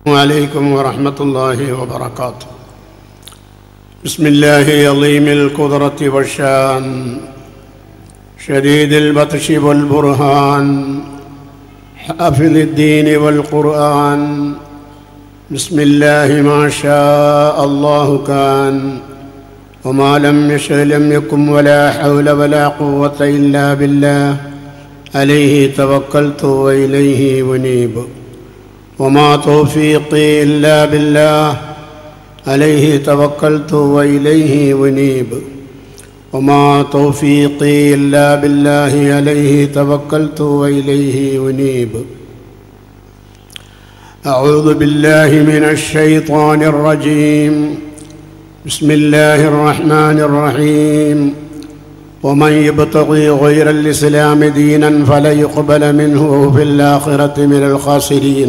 عليكم ورحمة الله وبركاته. بسم الله عظيم القدرة والشان شديد البطش والبرهان حافظ الدين والقرآن. بسم الله ما شاء الله كان وما لم يشأ لم يكن ولا حول ولا قوة إلا بالله عليه توكلت وإليه أنيب. وما توفيقي إلا بالله عليه توكلت وإليه أنيب. وما توفيقي إلا بالله عليه توكلت وإليه أنيب. أعوذ بالله من الشيطان الرجيم. بسم الله الرحمن الرحيم. ومن يبتغي غير الإسلام دينا فلن يقبل منه وهو في الآخرة من الخاسرين.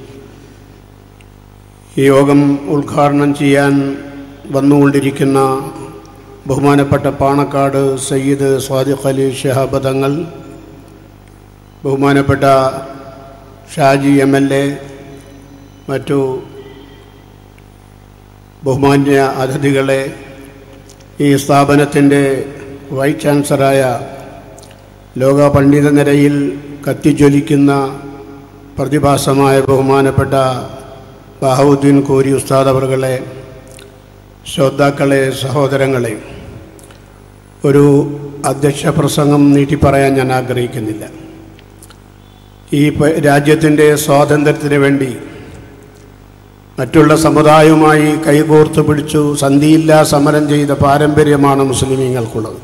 ഈ യോഗം ഉദ്ഘാടനം ചെയ്യാൻ വന്നുകൊണ്ടിരിക്കുന്ന ബഹുമാനപ്പെട്ട പാണക്കാട് സയ്യിദ് സ്വാദിഖ് അലി ശിഹാബ് തങ്ങൾ, ബഹുമാനപ്പെട്ട ഷാജി MLA, മറ്റു ബഹുമാന്യ അതിഥികളെ, ഈ സ്ഥാപനത്തിൻ്റെ വൈസ് ചാൻസലറായ ലോക പണ്ഡിത നിരയിൽ കത്തിജ്വലിക്കുന്ന പ്രതിഭാസമായ ബഹുമാനപ്പെട്ട ബഹാവുദ്ദീൻ കോരി ഉസ്താദ് അവറുകളെ, ശ്രോതാക്കളെ, സഹോദരങ്ങളെ, ഒരു അധ്യക്ഷ പ്രസംഗം നീട്ടിപ്പറയാൻ ഞാൻ ആഗ്രഹിക്കുന്നില്ല. ഈ രാജ്യത്തിൻ്റെ സ്വാതന്ത്ര്യത്തിന് വേണ്ടി മറ്റുള്ള സമുദായവുമായി കൈകോർത്ത് പിടിച്ചു സന്ധിയില്ലാ സമരം ചെയ്ത പാരമ്പര്യമാണ് മുസ്ലിമീങ്ങൾക്കുള്ളത്.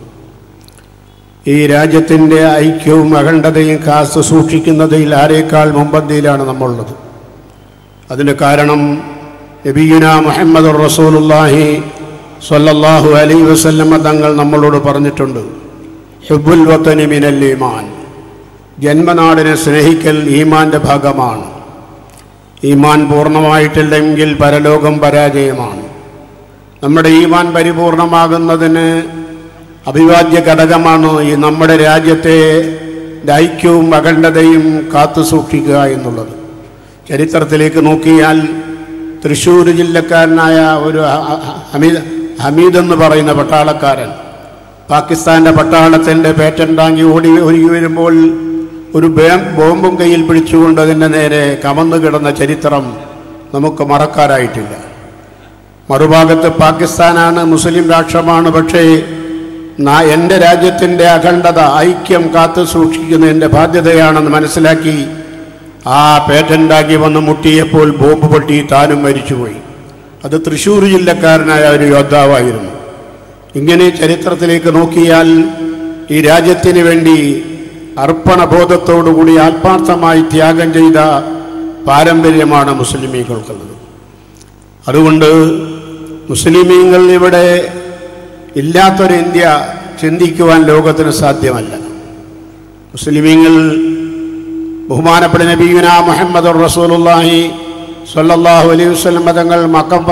ഈ രാജ്യത്തിൻ്റെ ഐക്യവും അഖണ്ഡതയും കാത്തു സൂക്ഷിക്കുന്നതിൽ ആരേക്കാൾ മുമ്പന്തിയിലാണ് നമ്മളുള്ളത്. അതിന് കാരണം നബിയുനാ മുഹമ്മദുർ റസൂലുള്ളാഹി സ്വല്ലല്ലാഹു അലൈഹി വസല്ലമ തങ്ങൾ നമ്മളോട് പറഞ്ഞിട്ടുണ്ട്, ഹുബ്ബുൽ വതനി മിനൽ ഈമാൻ. ജന്മനാടിനെ സ്നേഹിക്കൽ ഈമാൻ്റെ ഭാഗമാണ്. ഈമാൻ പൂർണ്ണമായിട്ടില്ലെങ്കിൽ പരലോകം പരാജയമാണ്. നമ്മുടെ ഈമാൻ പരിപൂർണമാകുന്നതിന് അഭിവാദ്യ ഘടകമാണ് ഈ നമ്മുടെ രാജ്യത്തെ ഐക്യവും അഖണ്ഡതയും കാത്തു സൂക്ഷിക്കുക എന്നുള്ളത്. ചരിത്രത്തിലേക്ക് നോക്കിയാൽ തൃശ്ശൂർ ജില്ലക്കാരനായ ഒരു ഹമീദ് എന്ന് പറയുന്ന പട്ടാളക്കാരൻ പാകിസ്ഥാൻ്റെ പട്ടാളത്തിൻ്റെ പേറ്റൻ ടാങ്കി ഒരുങ്ങി വരുമ്പോൾ ഒരു ബോംബും കയ്യിൽ പിടിച്ചുകൊണ്ട് അതിൻ്റെ നേരെ കമന്നു കിടന്ന ചരിത്രം നമുക്ക് മറക്കാനായിട്ടില്ല. മറുഭാഗത്ത് പാകിസ്ഥാനാണ്, മുസ്ലിം രാഷ്ട്രമാണ്. പക്ഷേ എൻ്റെ രാജ്യത്തിൻ്റെ അഖണ്ഡത, ഐക്യം കാത്തു സൂക്ഷിക്കുന്നതിൻ്റെ ബാധ്യതയാണെന്ന് മനസ്സിലാക്കി ആ പേറ്റൻ്റാക്കി വന്ന് മുട്ടിയപ്പോൾ ബോംബ് പൊട്ടി താനും മരിച്ചുപോയി. അത് തൃശ്ശൂർ ജില്ലക്കാരനായ ഒരു യോദ്ധാവായിരുന്നു. ഇങ്ങനെ ചരിത്രത്തിലേക്ക് നോക്കിയാൽ ഈ രാജ്യത്തിന് വേണ്ടി അർപ്പണബോധത്തോടുകൂടി ആത്മാർത്ഥമായി ത്യാഗം ചെയ്ത പാരമ്പര്യമാണ് മുസ്ലിമീങ്ങൾക്കുള്ളത്. അതുകൊണ്ട് മുസ്ലിമീങ്ങൾ ഇവിടെ ഇല്ലാത്തൊരു ഇന്ത്യ ചിന്തിക്കുവാൻ ലോകത്തിന് സാധ്യമല്ല. മുസ്ലിമീങ്ങൾ ബഹുമാനപ്പെട്ട നബിയുനാ മുഹമ്മദുർ റസൂലുള്ളാഹി സ്വല്ലല്ലാഹു അലൈഹി വസല്ലം തങ്ങൾ മക്കം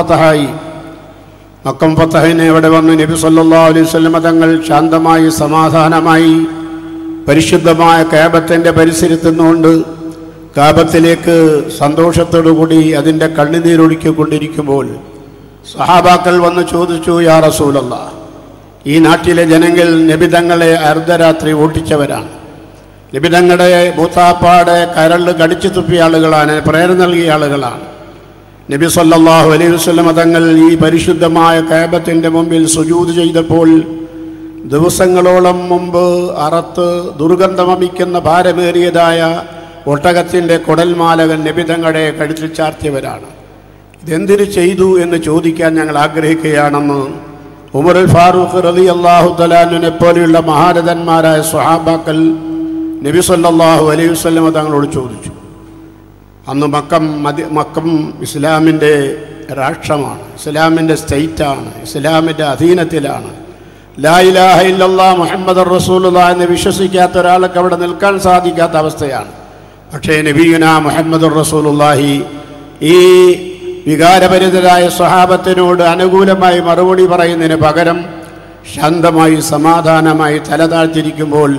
ഫതഹിന് ഇവിടെ വന്നു. നബി സ്വല്ലല്ലാഹു അലൈഹി വസല്ലം തങ്ങൾ ശാന്തമായി സമാധാനമായി പരിശുദ്ധമായ കാബത്തിൻ്റെ പരിസരത്തുനിന്നുകൊണ്ട് കാബത്തിലേക്ക് സന്തോഷത്തോടുകൂടി അതിൻ്റെ കണ്ണുനീരൊഴുക്കിക്കൊണ്ടിരിക്കുമ്പോൾ സഹാബാക്കൾ വന്ന് ചോദിച്ചു, യാ റസൂലല്ലാഹ്, ഈ നാട്ടിലെ ജനങ്ങൾ നബി തങ്ങളെ അർദ്ധരാത്രി ഓട്ടിച്ചവരാണ്. നബി തങ്ങളുടെ മൂത്താപ്പാടെ കരളിൽ കടിച്ചു തുപ്പിയ ആളുകളാണ്, പ്രേരണ നൽകിയ ആളുകളാണ്. നബി സല്ലല്ലാഹു അലൈഹി വസല്ലം തങ്ങൾ ഈ പരിശുദ്ധമായ കാബത്തിൻ്റെ മുമ്പിൽ സുജൂദ് ചെയ്തപ്പോൾ ദിവസങ്ങളോളം മുമ്പ് അറത്ത് ദുർഗന്ധമമിക്കുന്ന ഭാരമേറിയതായ ഒട്ടകത്തിൻ്റെ കുടൽമാലകൻ നബി തങ്ങളുടെ കഴുത്തിൽ ചാർത്തിയവരാണ്. ഇതെന്തിനു ചെയ്തു എന്ന് ചോദിക്കാൻ ഞങ്ങൾ ആഗ്രഹിക്കുകയാണെന്ന് ഉമറുൽ ഫാറൂഖ് റളിയല്ലാഹു തആല അൻഹുവിനെ പോലെയുള്ള മഹാരഥന്മാരായ സ്വഹാബാക്കൾ നബി സല്ലല്ലാഹു അലൈഹി വസല്ലം തങ്ങളോട് ചോദിച്ചു. അന്ന് മക്കം ഇസ്ലാമിൻ്റെ രാഷ്ട്രമാണ്, ഇസ്ലാമിൻ്റെ സ്റ്റേറ്റാണ്, ഇസ്ലാമിൻ്റെ അധീനത്തിലാണ്. ലാ ഇലാഹ ഇല്ലല്ലാഹ് മുഹമ്മദുർ റസൂലുള്ളാഹി എന്ന് വിശ്വസിക്കാത്ത ഒരാൾക്ക് അവിടെ നിൽക്കാൻ സാധിക്കാത്ത അവസ്ഥയാണ്. പക്ഷേ നബിയുനാ മുഹമ്മദുർ റസൂലുള്ളാഹി ഈ വികാരഭരിതരായ സ്വഹാബത്തിനോട് അനുകൂലമായി മറുപടി പറയുന്നതിന് പകരം ശാന്തമായി സമാധാനമായി തലതാഴ്ത്തിരിക്കുമ്പോൾ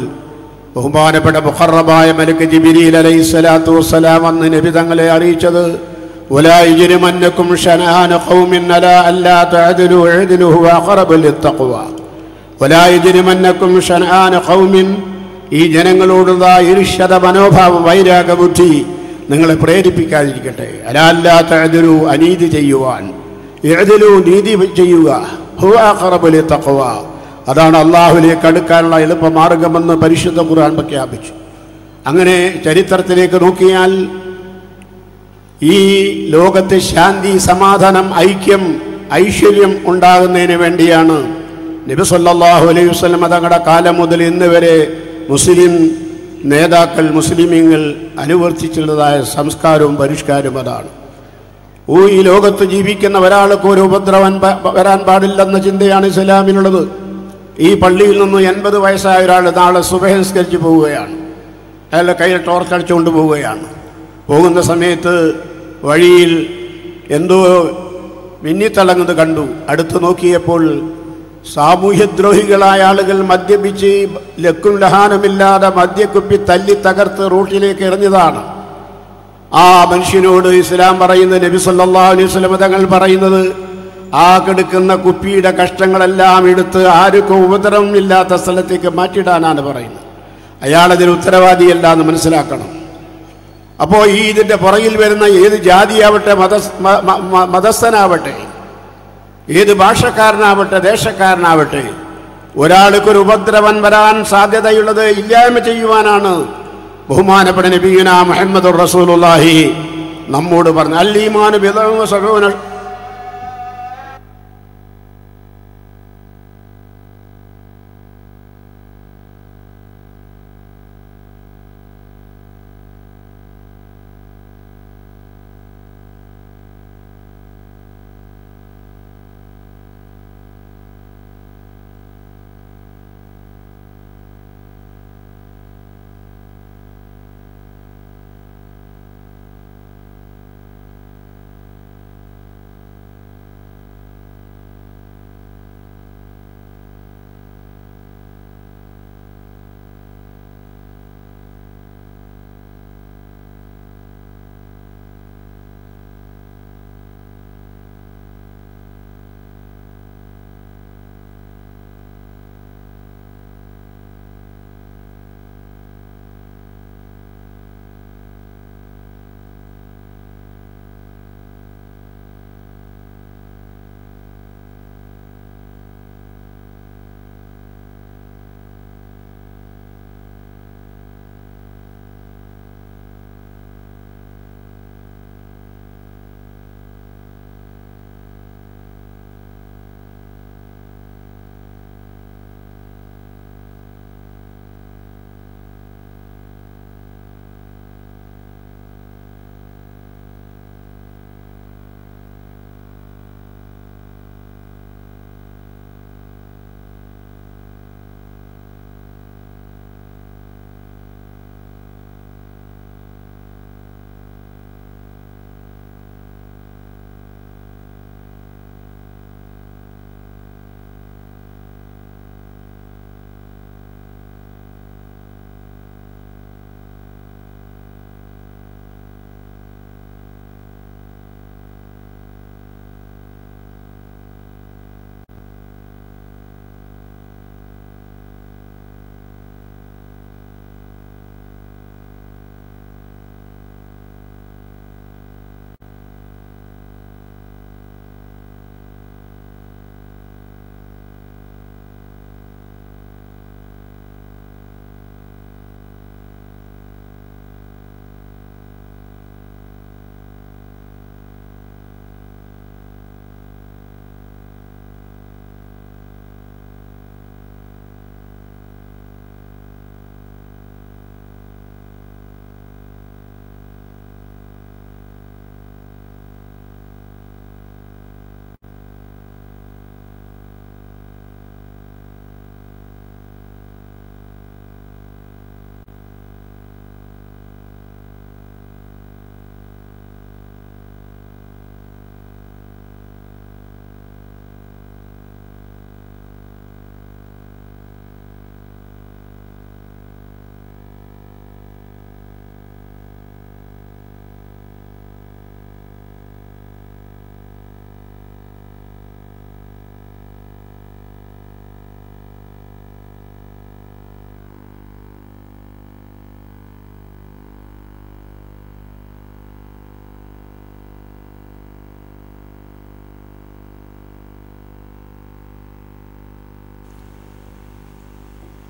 ബഹുമാനപ്പെട്ട മുഖറബായ മലക്ക് ജിബ്രീൽ അലൈഹിസ്സലാത്തു വസ്സലാം അന്ന് നബി തങ്ങളെ അറിയിച്ചത്, വലാ യജ്രിമന്നകും ശനആന ഖൗമിൻ അലാ അല്ലാ തഅദിലു ഇഅദിലു ഹുവ അഖറബു ലിത്തഖ്വ. വലാ യജ്രിമന്നകും ശനആന ഖൗമിൻ, ഈ ജനങ്ങളോടുള്ള ഈർഷ്യത മനോഭാവം, വൈരാഗബുദ്ധി നിങ്ങളെ പ്രേരിപ്പിക്കാതിരിക്കട്ടെ. അലാ അല്ലാ തഅദിലു, അനീതി ചെയ്യുവാൻ, ഇഅദിലു, നീതി ചെയ്യുക, ഹുവ അഖറബു ലിത്തഖ്വ, അതാണ് അള്ളാഹുവിലേക്ക് അടുക്കാനുള്ള എളുപ്പമാർഗമെന്ന് പരിശുദ്ധ ഖുർആൻ പ്രഖ്യാപിച്ചു. അങ്ങനെ ചരിത്രത്തിലേക്ക് നോക്കിയാൽ ഈ ലോകത്ത് ശാന്തി, സമാധാനം, ഐക്യം, ഐശ്വര്യം ഉണ്ടാകുന്നതിന് വേണ്ടിയാണ് നബി സല്ലല്ലാഹു അലൈഹി വസല്ലം തങ്ങളുടെ കാലം മുതൽ ഇന്ന് വരെ മുസ്ലിം നേതാക്കൾ, മുസ്ലിമീങ്ങൾ അനുവർത്തിച്ചിട്ടുള്ളതായ സംസ്കാരവും പരിഷ്കാരവും അതാണ്. ഈ ലോകത്ത് ജീവിക്കുന്ന ഒരാൾക്ക് ഒരു ഉപദ്രവം വരാൻ പാടില്ലെന്ന ചിന്തയാണ് ഇസ്ലാമിനുള്ളത്. ഈ പള്ളിയിൽ നിന്ന് 80 വയസ്സായ ഒരാൾ നാളെ സുബഹി നിസ്കരിച്ച് പോവുകയാണ്. അയാളുടെ കയ്യിൽ ടോർച്ചടിച്ചുകൊണ്ട് പോവുകയാണ്. പോകുന്ന സമയത്ത് വഴിയിൽ എന്തോ മിന്നിത്തിളങ്ങുന്നത് കണ്ടു. അടുത്ത് നോക്കിയപ്പോൾ സാമൂഹ്യദ്രോഹികളായ ആളുകൾ മദ്യപിച്ച് ലക്കും ലഹാനമില്ലാതെ മദ്യക്കുപ്പി തല്ലി തകർത്ത് റോട്ടിലേക്ക് എറിഞ്ഞതാണ്. ആ മനുഷ്യനോട് ഇസ്ലാം പറയുന്നത്, നബി സല്ലല്ലാഹു അലൈഹി വസല്ലം തങ്ങൾ പറയുന്നത്, ആ കെടുക്കുന്ന കുപ്പിയുടെ കഷ്ടങ്ങളെല്ലാം എടുത്ത് ആർക്കും ഉപദ്രവം ഇല്ലാത്ത സ്ഥലത്തേക്ക് മാറ്റിയിടാനാണ് പറയുന്നത്. അയാളതിന് ഉത്തരവാദിയല്ല എന്ന് മനസ്സിലാക്കണം. അപ്പോൾ ഈ ഇതിൻ്റെ പുറകിൽ വരുന്ന ഏത് ജാതിയാവട്ടെ, മതസ്ഥനാവട്ടെ, ഏത് ഭാഷക്കാരനാവട്ടെ, ദേശക്കാരനാവട്ടെ, ഒരാൾക്കൊരു ഉപദ്രവം വരാൻ സാധ്യതയുള്ളത് ഇല്ലായ്മ ചെയ്യുവാനാണ് ബഹുമാനപ്പെട്ട നബിയുനാ മുഹമ്മദുർ റസൂലുള്ളാഹി നമ്മോട് പറഞ്ഞു. അൽ ഈമാനു ബിദഉൻ വസബഊന.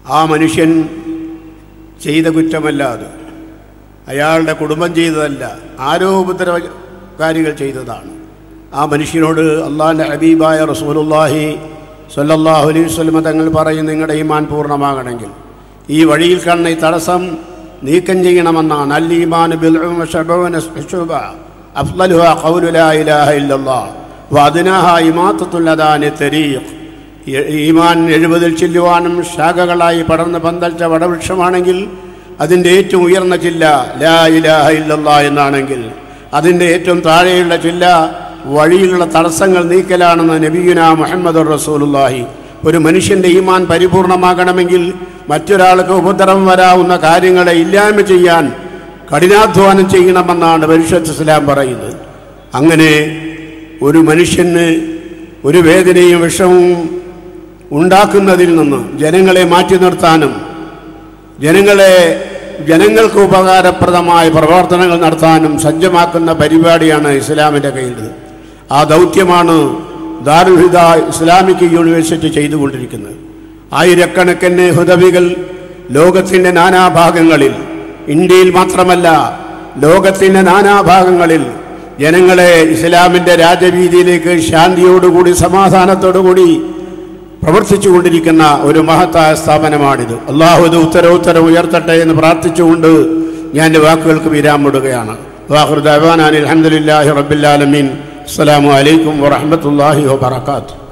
ആ മനുഷ്യൻ ചെയ്ത കുറ്റമല്ല അത്, അയാളുടെ കുടുംബം ചെയ്തതല്ല, ആരോ ഉപദ്രവകാരികൾ ചെയ്തതാണ്. ആ മനുഷ്യനോട് അള്ളാഹുവിൻ്റെ ഹബീബായ റസൂലുള്ളാഹി സ്വല്ലല്ലാഹു അലൈഹി വസല്ലം തങ്ങൾ പറയും, നിങ്ങളുടെ ഈമാൻ പൂർണ്ണമാകണമെങ്കിൽ ഈ വഴിയിൽ കാണുന്ന ഈ തടസ്സം നീക്കം ചെയ്യണമെന്നാണ്. അൽ ഈമാൻ ബിദ്ഉൻ വശബഊന ശുബ അഫ്ളലുഹാ ഖൗലു ലാ ഇലാഹ ഇല്ലല്ലാഹ് വഅദ്നാഹാ ഇമാതത്തുൽ അദാനി തരീഖ്. ഈമാൻ 70 ചില്ലുവാനും ശാഖകളായി പടർന്ന് പന്തൽച്ച വടവൃക്ഷമാണെങ്കിൽ അതിൻ്റെ ഏറ്റവും ഉയർന്ന ചില്ല ലാ ഇലാഹ ഇല്ലല്ലാഹ് എന്നാണെങ്കിൽ അതിൻ്റെ ഏറ്റവും താഴെയുള്ള ചില്ല വഴിയിലുള്ള തടസ്സങ്ങൾ നീക്കലാണെന്ന് നബിയുനാ മുഹമ്മദുർ റസൂലുള്ളാഹി. ഒരു മനുഷ്യൻ്റെ ഈമാൻ പരിപൂർണമാകണമെങ്കിൽ മറ്റൊരാൾക്ക് ഉപദ്രവം വരാവുന്ന കാര്യങ്ങളെ ഇല്ലായ്മ ചെയ്യാൻ കഠിനാധ്വാനം ചെയ്യണമെന്നാണ് പരിശുദ്ധ ഇസ്ലാം പറയുന്നത്. അങ്ങനെ ഒരു മനുഷ്യന് ഒരു വേദനയും വിഷമവും ഉണ്ടാക്കുന്നതിൽ നിന്ന് ജനങ്ങളെ മാറ്റി നിർത്താനും ജനങ്ങൾക്ക് ഉപകാരപ്രദമായ പ്രവർത്തനങ്ങൾ നടത്താനും സജ്ജമാക്കുന്ന പരിപാടിയാണ് ഇസ്ലാമിൻ്റെ കയ്യിലുള്ളത്. ആ ദൗത്യമാണ് ദാറുൽ ഹിദ ഇസ്ലാമിക് യൂണിവേഴ്സിറ്റി ചെയ്തുകൊണ്ടിരിക്കുന്നത്. ആയിരക്കണക്കിന് ഹുദവികൾ ലോകത്തിൻ്റെ നാനാഭാഗങ്ങളിൽ, ഇന്ത്യയിൽ മാത്രമല്ല ലോകത്തിൻ്റെ നാനാഭാഗങ്ങളിൽ ജനങ്ങളെ ഇസ്ലാമിൻ്റെ രാജവീതിയിലേക്ക് ശാന്തിയോടുകൂടി സമാധാനത്തോടുകൂടി പ്രവർത്തിച്ചു കൊണ്ടിരിക്കുന്ന ഒരു മഹത്തായ സ്ഥാപനമാണിത്. അള്ളാഹു ഇത് ഉത്തരം ഉയർത്തട്ടെ എന്ന് പ്രാർത്ഥിച്ചുകൊണ്ട് ഞാൻ എൻ്റെ വാക്കുകൾക്ക് വിരാമിടുകയാണ്. വാഖിറു ദഅ്വാനാ അൽഹംദുലില്ലാഹി റബ്ബിൽ ആലമീൻ. അസ്സലാമു അലൈക്കും വറഹ്മത്തുള്ളാഹി വബറകാതുഹു.